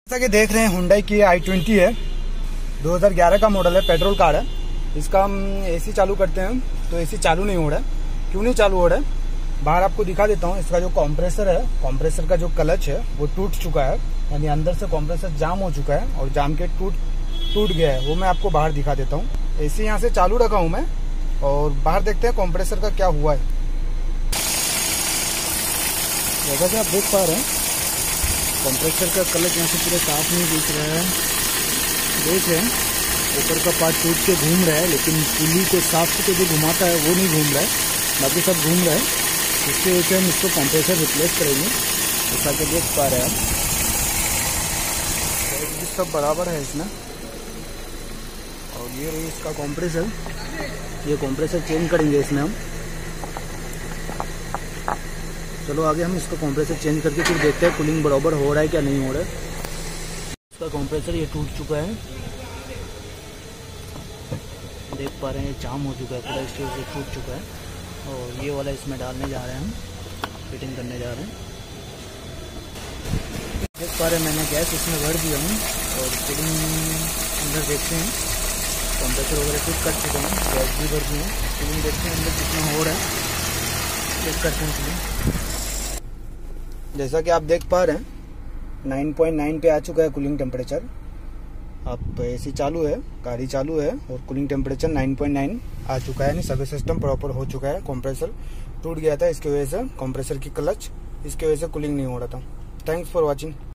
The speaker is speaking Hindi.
जैसा कि देख रहे हैं हुंडई की i20 है, 2011 का मॉडल है, पेट्रोल कार है। इसका हम एसी चालू करते हैं तो एसी चालू नहीं हो रहा है। क्यों नहीं चालू हो रहा है, बाहर आपको दिखा देता हूँ। इसका जो कंप्रेसर है, कंप्रेसर का जो क्लच है वो टूट चुका है, यानी अंदर से कंप्रेसर जाम हो चुका है और जाम के टूट गया है। वो मैं आपको बाहर दिखा देता हूँ। एसी यहाँ से चालू रखा हूँ मैं और बाहर देखते हैं कंप्रेसर का क्या हुआ है। जैसा कि आप देख पा रहे हैं कंप्रेसर का क्लच यहाँ से पूरा साफ नहीं दिख रहा है। देख रहे हैं ऊपर का पार्ट टूट के घूम रहा है, लेकिन पुली को साफ करके जो घुमाता है वो नहीं घूम रहा है, बाकी सब घूम रहा है। इसके वजह से हम इसको कंप्रेसर रिप्लेस करेंगे। जैसा कि देख पा रहे हैं आप, सब बराबर है इसमें। और ये रही इसका कंप्रेसर, ये कंप्रेसर चेंज करेंगे इसमें हम। चलो आगे हम इसका कंप्रेसर चेंज करके फिर देखते हैं कूलिंग बराबर हो रहा है क्या नहीं हो रहा है। इसका कंप्रेसर ये टूट चुका है, देख पा रहे हैं जाम हो चुका है पूरा, इसकी वजह से टूट चुका है। और ये वाला इसमें डालने जा रहे हैं, हम फिटिंग करने जा रहे हैं। देख पा रहे हैं मैंने गैस इसमें भर दिया हूँ और फिटिंग अंदर देखते हैं। कंप्रेसर वगैरह फिट कर चुका हूँ, गैस भी भर दी है। फिटिंग देखते हैं अंदर कितना हो रहा है, चेक करते हैं फिटिंग। जैसा कि आप देख पा रहे हैं 9.9 पे आ चुका है कूलिंग टेम्परेचर। अब एसी चालू है, गाड़ी चालू है और कूलिंग टेम्परेचर 9.9 आ चुका है, यानी सभी सिस्टम प्रॉपर हो चुका है। कंप्रेसर टूट गया था, इसकी वजह से कंप्रेसर की क्लच, इसकी वजह से कूलिंग नहीं हो रहा था। Thanks for watching.